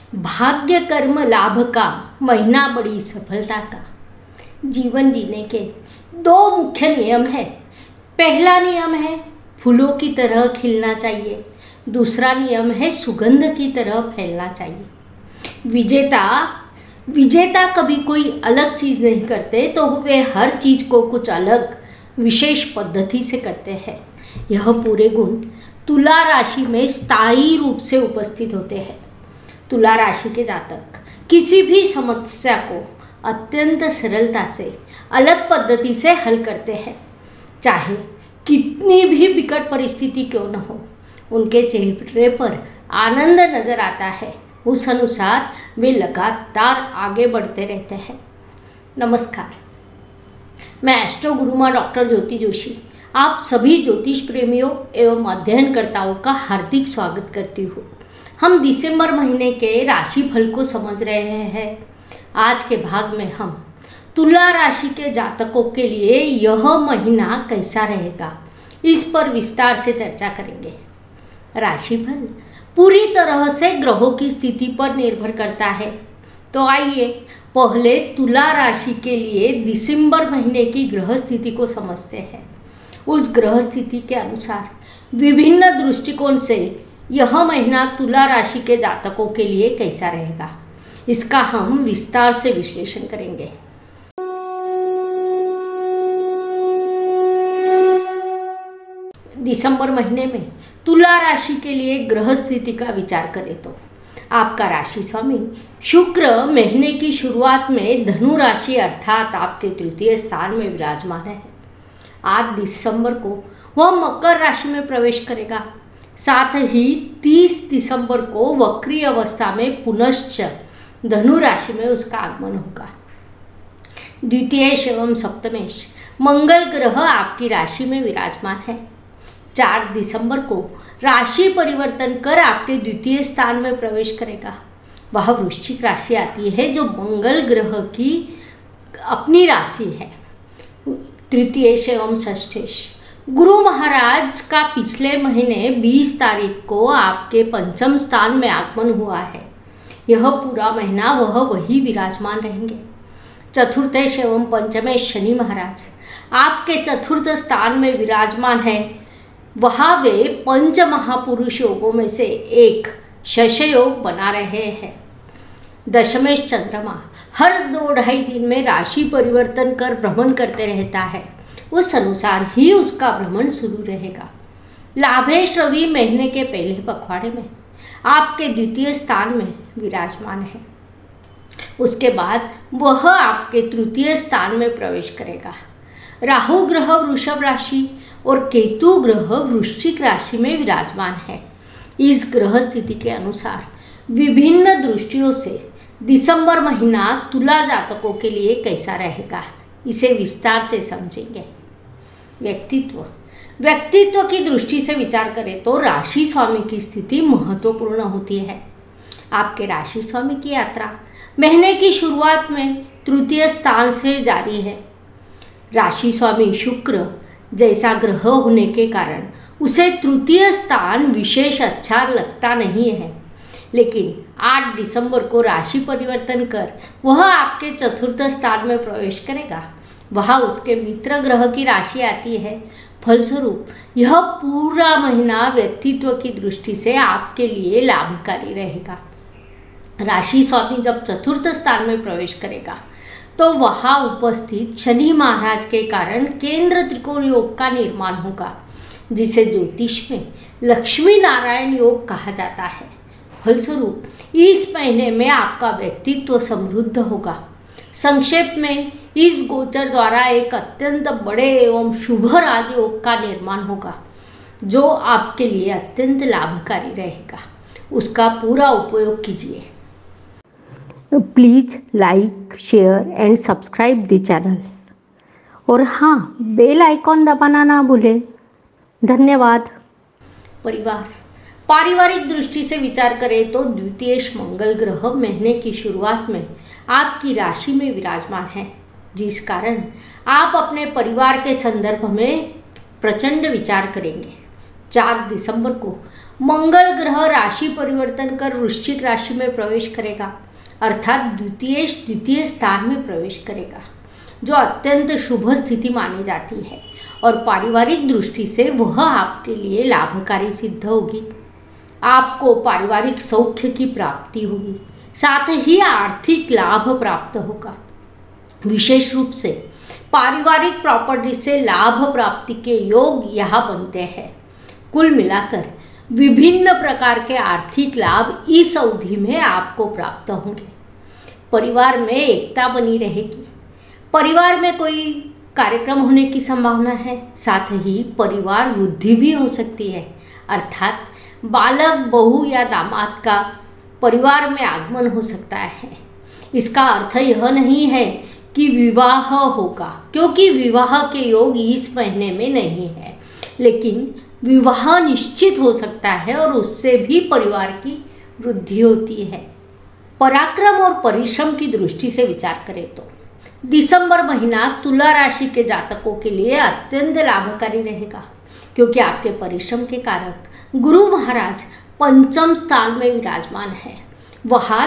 भाग्य कर्म लाभ का महीना बड़ी सफलता का। जीवन जीने के दो मुख्य नियम है। पहला नियम है फूलों की तरह खिलना चाहिए, दूसरा नियम है सुगंध की तरह फैलना चाहिए। विजेता कभी कोई अलग चीज़ नहीं करते, तो वे हर चीज़ को कुछ अलग विशेष पद्धति से करते हैं। यह पूरे गुण तुला राशि में स्थायी रूप से उपस्थित होते हैं। तुला राशि के जातक किसी भी समस्या को अत्यंत सरलता से अलग पद्धति से हल करते हैं। चाहे कितनी भी विकट परिस्थिति क्यों न हो, उनके चेहरे पर आनंद नजर आता है। उस अनुसार वे लगातार आगे बढ़ते रहते हैं। नमस्कार, मैं एस्ट्रो गुरुमा डॉक्टर ज्योति जोशी आप सभी ज्योतिष प्रेमियों एवं अध्ययनकर्ताओं का हार्दिक स्वागत करती हूँ। हम दिसंबर महीने के राशिफल को समझ रहे हैं। आज के भाग में हम तुला राशि के जातकों के लिए यह महीना कैसा रहेगा, इस पर विस्तार से चर्चा करेंगे। राशिफल पूरी तरह से ग्रहों की स्थिति पर निर्भर करता है। तो आइए पहले तुला राशि के लिए दिसंबर महीने की ग्रह स्थिति को समझते हैं। उस ग्रह स्थिति के अनुसार विभिन्न दृष्टिकोण से यह महीना तुला राशि के जातकों के लिए कैसा रहेगा, इसका हम विस्तार से विश्लेषण करेंगे। दिसंबर महीने में तुला राशि के लिए ग्रह स्थिति का विचार करें तो आपका राशि स्वामी शुक्र महीने की शुरुआत में धनु राशि अर्थात आपके तृतीय स्थान में विराजमान है। 8 दिसंबर को वह मकर राशि में प्रवेश करेगा। साथ ही 30 दिसंबर को वक्री अवस्था में पुनश्च धनु राशि में उसका आगमन होगा। द्वितीयेश एवं सप्तमेश मंगल ग्रह आपकी राशि में विराजमान है। 4 दिसंबर को राशि परिवर्तन कर आपके द्वितीय स्थान में प्रवेश करेगा। वह वृश्चिक राशि आती है जो मंगल ग्रह की अपनी राशि है। तृतीयेश एवं षष्ठेश गुरु महाराज का पिछले महीने 20 तारीख को आपके पंचम स्थान में आगमन हुआ है। यह पूरा महीना वह वही विराजमान रहेंगे। चतुर्थेश एवं पंचमेश शनि महाराज आपके चतुर्थ स्थान में विराजमान है। वहाँ वे पंच महापुरुष योगों में से एक शश योग बना रहे हैं। दशमेश चंद्रमा हर 2-2.5 दिन में राशि परिवर्तन कर भ्रमण करते रहता है। उस अनुसार ही उसका भ्रमण शुरू रहेगा। लाभेश रवि महीने के पहले पखवाड़े में आपके द्वितीय स्थान में विराजमान है। उसके बाद वह आपके तृतीय स्थान में प्रवेश करेगा। राहु ग्रह वृषभ राशि और केतु ग्रह वृश्चिक राशि में विराजमान है। इस ग्रह स्थिति के अनुसार विभिन्न दृष्टियों से दिसंबर महीना तुला जातकों के लिए कैसा रहेगा, इसे विस्तार से समझेंगे। व्यक्तित्व की दृष्टि से विचार करें तो राशि स्वामी की स्थिति महत्वपूर्ण होती है। आपके राशि स्वामी की यात्रा महीने की शुरुआत में तृतीय स्थान से जारी है। राशि स्वामी शुक्र जैसा ग्रह होने के कारण उसे तृतीय स्थान विशेष अच्छा लगता नहीं है, लेकिन 8 दिसंबर को राशि परिवर्तन कर वह आपके चतुर्थ स्थान में प्रवेश करेगा। वहाँ उसके मित्र ग्रह की राशि आती है। फलस्वरूप यह पूरा महीना व्यक्तित्व की दृष्टि से आपके लिए लाभकारी रहेगा। राशि स्वामी जब चतुर्थ स्थान में प्रवेश करेगा तो वहाँ उपस्थित शनि महाराज के कारण केंद्र त्रिकोण योग का निर्माण होगा, जिसे ज्योतिष में लक्ष्मी नारायण योग कहा जाता है। फलस्वरूप इस महीने में आपका व्यक्तित्व समृद्ध होगा। संक्षेप में इस गोचर द्वारा एक अत्यंत बड़े एवं शुभ राजयोग का निर्माण होगा, जो आपके लिए अत्यंत लाभकारी रहेगा। उसका पूरा उपयोग कीजिए। Please like, share and subscribe the channel और हाँ, बेल आइकॉन दबाना ना भूलें। धन्यवाद। पारिवारिक दृष्टि से विचार करें तो द्वितीयेश मंगल ग्रह महीने की शुरुआत में आपकी राशि में विराजमान है, जिस कारण आप अपने परिवार के संदर्भ में प्रचंड विचार करेंगे। 4 दिसंबर को मंगल ग्रह राशि परिवर्तन कर वृश्चिक राशि में प्रवेश करेगा, अर्थात द्वितीय स्थान में प्रवेश करेगा, जो अत्यंत शुभ स्थिति मानी जाती है और पारिवारिक दृष्टि से वह आपके लिए लाभकारी सिद्ध होगी। आपको पारिवारिक सौख्य की प्राप्ति होगी, साथ ही आर्थिक लाभ प्राप्त होगा। विशेष रूप से पारिवारिक प्रॉपर्टी से लाभ प्राप्ति के योग यहाँ बनते हैं। कुल मिलाकर विभिन्न प्रकार के आर्थिक लाभ इस अवधि में आपको प्राप्त होंगे। परिवार में एकता बनी रहेगी। परिवार में कोई कार्यक्रम होने की संभावना है, साथ ही परिवार वृद्धि भी हो सकती है, अर्थात बालक, बहू या दामाद का परिवार में आगमन हो सकता है। इसका अर्थ यह नहीं है कि विवाह होगा, क्योंकि विवाह के योग इस महीने में नहीं है, लेकिन विवाह निश्चित हो सकता है और उससे भी परिवार की वृद्धि होती है। पराक्रम और परिश्रम की दृष्टि से विचार करें तो दिसंबर महीना तुला राशि के जातकों के लिए अत्यंत लाभकारी रहेगा, क्योंकि आपके परिश्रम के कारक गुरु महाराज पंचम स्थान में विराजमान है। वहाँ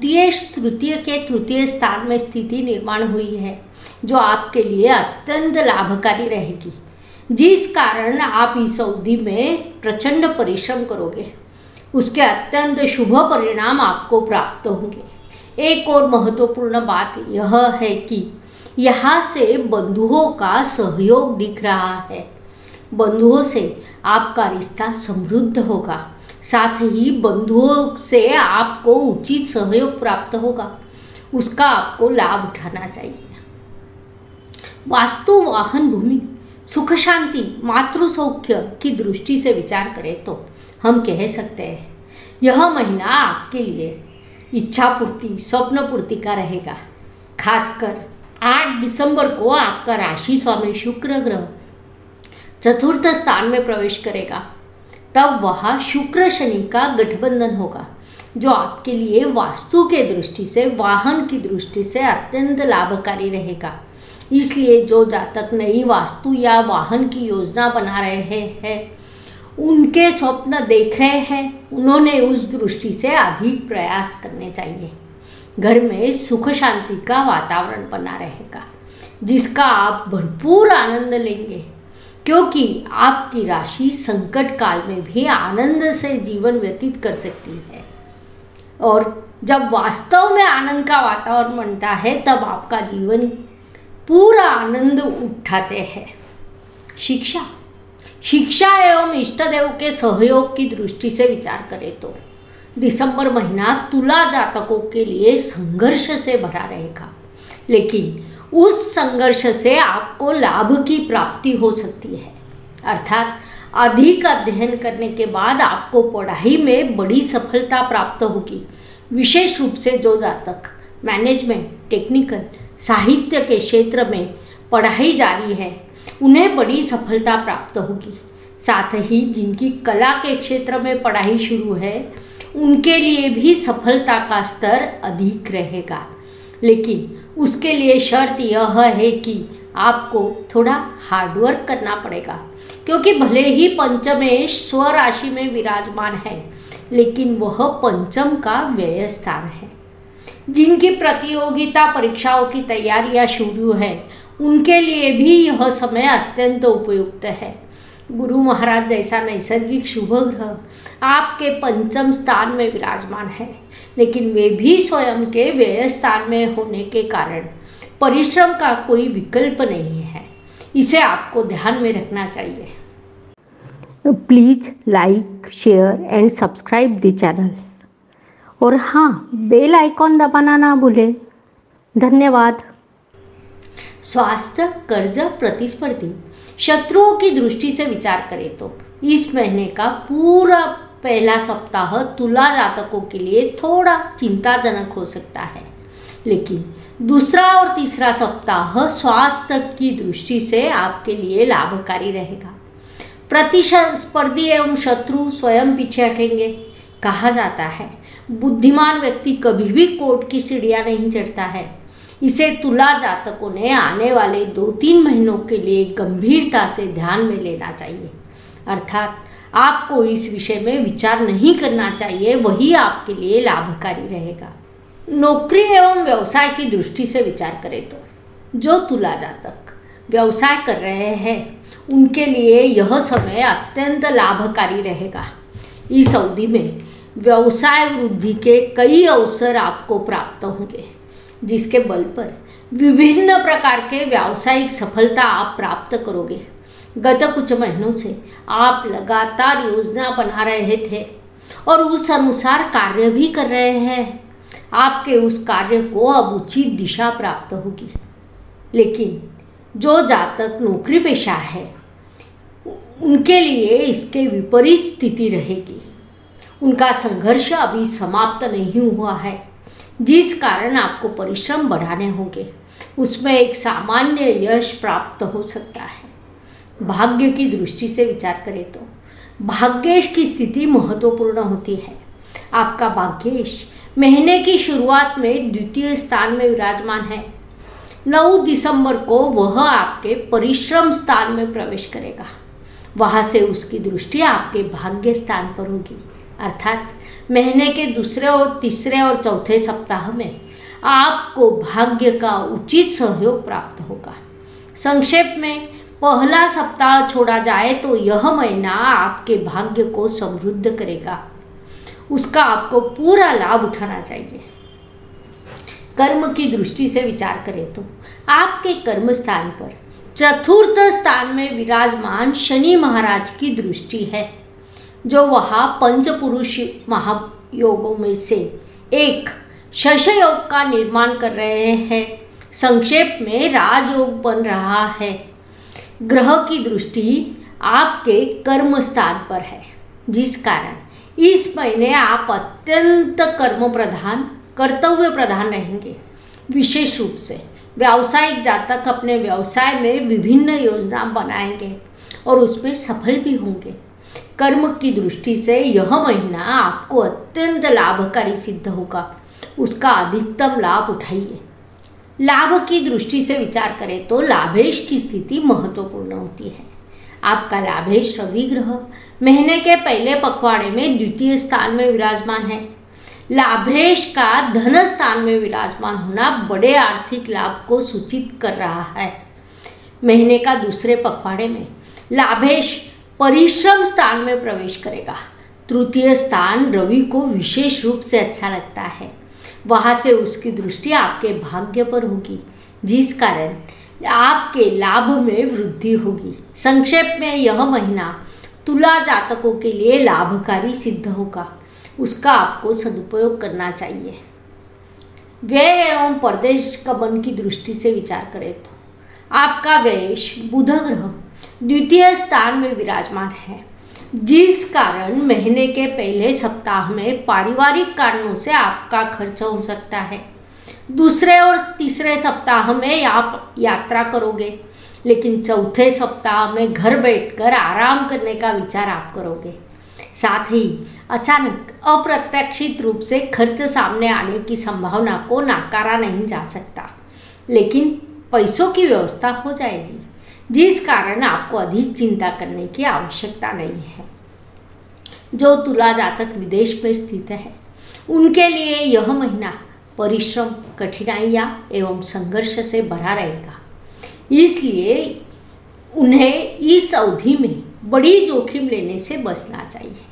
तृतीय स्थान में स्थिति निर्माण हुई है, जो आपके लिए अत्यंत लाभकारी रहेगी, जिस कारण आप इस अवधि में प्रचंड परिश्रम करोगे। उसके अत्यंत शुभ परिणाम आपको प्राप्त होंगे। एक और महत्वपूर्ण बात यह है कि यहाँ से बंधुओं का सहयोग दिख रहा है। बंधुओं से आपका रिश्ता समृद्ध होगा, साथ ही बंधुओं से आपको उचित सहयोग प्राप्त होगा, उसका आपको लाभ उठाना चाहिए। वास्तु, वाहन, भूमि, सुख शांति, मातृ सौख्य की दृष्टि से विचार करें तो हम कह सकते हैं यह महीना आपके लिए इच्छा पूर्ति, स्वप्न पूर्ति का रहेगा। खासकर 8 दिसंबर को आपका राशि स्वामी शुक्र ग्रह चतुर्थ स्थान में प्रवेश करेगा। तब वह शुक्र शनि का गठबंधन होगा, जो आपके लिए वास्तु के दृष्टि से, वाहन की दृष्टि से अत्यंत लाभकारी रहेगा। इसलिए जो जातक नई वास्तु या वाहन की योजना बना रहे हैं, उनके स्वप्न देख रहे हैं, उन्होंने उस दृष्टि से अधिक प्रयास करने चाहिए। घर में सुख शांति का वातावरण बना रहेगा, जिसका आप भरपूर आनंद लेंगे, क्योंकि आपकी राशि संकट काल में भी आनंद से जीवन व्यतीत कर सकती है। और जब वास्तव में आनंद का वातावरण बनता है, तब आपका जीवन पूरा आनंद उठाते हैं। शिक्षा एवं इष्ट देव के सहयोग की दृष्टि से विचार करें तो दिसंबर महीना तुला जातकों के लिए संघर्ष से भरा रहेगा, लेकिन उस संघर्ष से आपको लाभ की प्राप्ति हो सकती है। अर्थात अधिक अध्ययन करने के बाद आपको पढ़ाई में बड़ी सफलता प्राप्त होगी। विशेष रूप से जो जातक मैनेजमेंट, टेक्निकल, साहित्य के क्षेत्र में पढ़ाई जारी है, उन्हें बड़ी सफलता प्राप्त होगी। साथ ही जिनकी कला के क्षेत्र में पढ़ाई शुरू है, उनके लिए भी सफलता का स्तर अधिक रहेगा, लेकिन उसके लिए शर्त यह है कि आपको थोड़ा हार्डवर्क करना पड़ेगा, क्योंकि भले ही पंचमेश स्वराशि में विराजमान है, लेकिन वह पंचम का व्यय स्थान है। जिनकी प्रतियोगिता परीक्षाओं की तैयारियां शुरू है, उनके लिए भी यह समय अत्यंत उपयुक्त है। गुरु महाराज जैसा नैसर्गिक शुभ ग्रह आपके पंचम स्थान में विराजमान है, लेकिन वे भी स्वयं के व्यय स्थान में होने के कारण परिश्रम का कोई विकल्प नहीं है। इसे आपको ध्यान में रखना चाहिए। Please like, share and subscribe the channel, और हाँ, बेल आइकॉन दबाना ना भूलें। धन्यवाद। स्वास्थ्य, कर्ज, प्रतिस्पर्धी, शत्रुओं की दृष्टि से विचार करें तो इस महीने का पूरा पहला सप्ताह तुला जातकों के लिए थोड़ा चिंताजनक हो सकता है, लेकिन दूसरा और तीसरा सप्ताह स्वास्थ्य की दृष्टि से आपके लिए लाभकारी रहेगा। प्रतिस्पर्धी एवं शत्रु स्वयं पीछे हटेंगे। कहा जाता है बुद्धिमान व्यक्ति कभी भी कोर्ट की सीढ़ियां नहीं चढ़ता है। इसे तुला जातकों ने आने वाले 2-3 महीनों के लिए गंभीरता से ध्यान में लेना चाहिए। अर्थात आपको इस विषय में विचार नहीं करना चाहिए, वही आपके लिए लाभकारी रहेगा। नौकरी एवं व्यवसाय की दृष्टि से विचार करें तो जो तुला जातक व्यवसाय कर रहे हैं उनके लिए यह समय अत्यंत लाभकारी रहेगा। इस अवधि में व्यवसाय वृद्धि के कई अवसर आपको प्राप्त होंगे, जिसके बल पर विभिन्न प्रकार के व्यावसायिक सफलता आप प्राप्त करोगे। गत कुछ महीनों से आप लगातार योजना बना रहे थे और उस अनुसार कार्य भी कर रहे हैं। आपके उस कार्य को अब उचित दिशा प्राप्त होगी। लेकिन जो जातक नौकरी पेशा है उनके लिए इसके विपरीत स्थिति रहेगी। उनका संघर्ष अभी समाप्त नहीं हुआ है, जिस कारण आपको परिश्रम बढ़ाने होंगे। उसमें एक सामान्य यश प्राप्त हो सकता है। भाग्य की दृष्टि से विचार करें तो भाग्येश की स्थिति महत्वपूर्ण होती है। आपका भाग्येश महीने की शुरुआत में द्वितीय स्थान में विराजमान है। 9 दिसंबर को वह आपके परिश्रम स्थान में प्रवेश करेगा। वहाँ से उसकी दृष्टि आपके भाग्य स्थान पर होगी, अर्थात महीने के दूसरे और तीसरे और चौथे सप्ताह में आपको भाग्य का उचित सहयोग प्राप्त होगा। संक्षेप में पहला सप्ताह छोड़ा जाए तो यह महीना आपके भाग्य को समृद्ध करेगा। उसका आपको पूरा लाभ उठाना चाहिए। कर्म की दृष्टि से विचार करें तो आपके कर्म स्थान पर चतुर्थ स्थान में विराजमान शनि महाराज की दृष्टि है, जो वहाँ पंचपुरुष महायोगों में से एक शश योग का निर्माण कर रहे हैं। संक्षेप में राजयोग बन रहा है। ग्रह की दृष्टि आपके कर्म स्थान पर है, जिस कारण इस महीने आप अत्यंत कर्म प्रधान, कर्तव्य प्रधान रहेंगे। विशेष रूप से व्यावसायिक जातक अपने व्यवसाय में विभिन्न योजना बनाएंगे और उसमें सफल भी होंगे। कर्म की दृष्टि से यह महीना आपको अत्यंत लाभकारी सिद्ध होगा। उसका अधिकतम लाभ उठाइए। लाभ की दृष्टि से विचार करें तो लाभेश की स्थिति महत्वपूर्ण होती है। आपका लाभेश रवि ग्रह महीने के पहले पखवाड़े में द्वितीय स्थान में विराजमान है। लाभेश का धन स्थान में विराजमान होना बड़े आर्थिक लाभ को सूचित कर रहा है। महीने का दूसरे पखवाड़े में लाभेश परिश्रम स्थान में प्रवेश करेगा। तृतीय स्थान रवि को विशेष रूप से अच्छा लगता है। वहाँ से उसकी दृष्टि आपके भाग्य पर होगी, जिस कारण आपके लाभ में वृद्धि होगी। संक्षेप में यह महीना तुला जातकों के लिए लाभकारी सिद्ध होगा। उसका आपको सदुपयोग करना चाहिए। व्यय एवं परदेश गमन की दृष्टि से विचार करें तो आपका व्ययेश बुध ग्रह द्वितीय स्थान में विराजमान है, जिस कारण महीने के पहले सप्ताह में पारिवारिक कारणों से आपका खर्च हो सकता है। दूसरे और तीसरे सप्ताह में आप यात्रा करोगे, लेकिन चौथे सप्ताह में घर बैठकर आराम करने का विचार आप करोगे। साथ ही अचानक अप्रत्याशित रूप से खर्च सामने आने की संभावना को नकारा नहीं जा सकता, लेकिन पैसों की व्यवस्था हो जाएगी, जिस कारण आपको अधिक चिंता करने की आवश्यकता नहीं है। जो तुला जातक विदेश में स्थित है उनके लिए यह महीना परिश्रम, कठिनाइयाँ एवं संघर्ष से भरा रहेगा। इसलिए उन्हें इस अवधि में बड़ी जोखिम लेने से बचना चाहिए।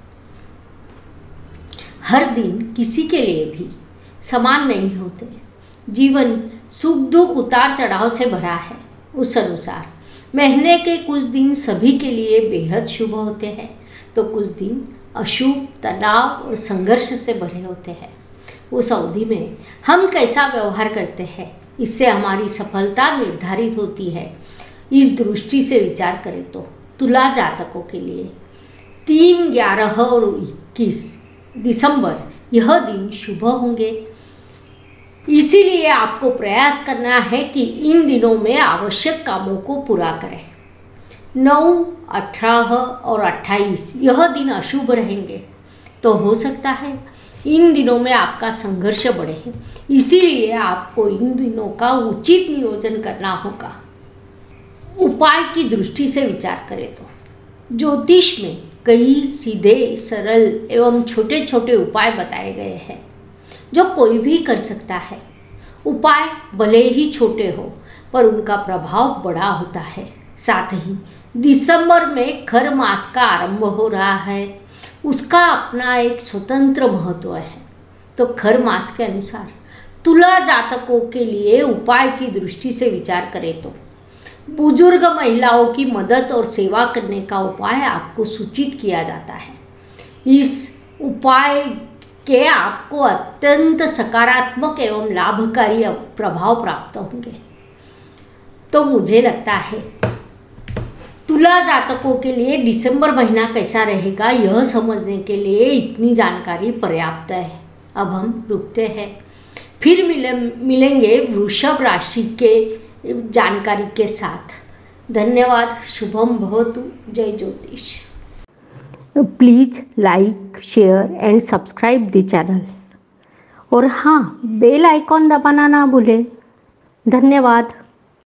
हर दिन किसी के लिए भी समान नहीं होते। जीवन सुख दुख उतार चढ़ाव से भरा है। उस अनुसार महीने के कुछ दिन सभी के लिए बेहद शुभ होते हैं, तो कुछ दिन अशुभ, तनाव और संघर्ष से भरे होते हैं। उस अवधि में हम कैसा व्यवहार करते हैं, इससे हमारी सफलता निर्धारित होती है। इस दृष्टि से विचार करें तो तुला जातकों के लिए 3, 11 और 21 दिसंबर यह दिन शुभ होंगे। इसीलिए आपको प्रयास करना है कि इन दिनों में आवश्यक कामों को पूरा करें। 9, 18 और 28 यह दिन अशुभ रहेंगे, तो हो सकता है इन दिनों में आपका संघर्ष बढ़े। इसीलिए आपको इन दिनों का उचित नियोजन करना होगा। उपाय की दृष्टि से विचार करें तो ज्योतिष में कई सीधे, सरल एवं छोटे छोटे उपाय बताए गए हैं जो कोई भी कर सकता है। उपाय भले ही छोटे हो पर उनका प्रभाव बड़ा होता है। साथ ही दिसंबर में खर मास का आरंभ हो रहा है, उसका अपना एक स्वतंत्र महत्व है। तो खर मास के अनुसार तुला जातकों के लिए उपाय की दृष्टि से विचार करें तो बुजुर्ग महिलाओं की मदद और सेवा करने का उपाय आपको सूचित किया जाता है। इस उपाय के आपको अत्यंत सकारात्मक एवं लाभकारी प्रभाव प्राप्त होंगे। तो मुझे लगता है तुला जातकों के लिए दिसंबर महीना कैसा रहेगा यह समझने के लिए इतनी जानकारी पर्याप्त है। अब हम रुकते हैं, फिर मिलेंगे वृषभ राशि के जानकारी के साथ। धन्यवाद। शुभम भवतु। जय ज्योतिष। Please like, share and subscribe the channel और हाँ, बेल आइकॉन दबाना ना भूलें। धन्यवाद।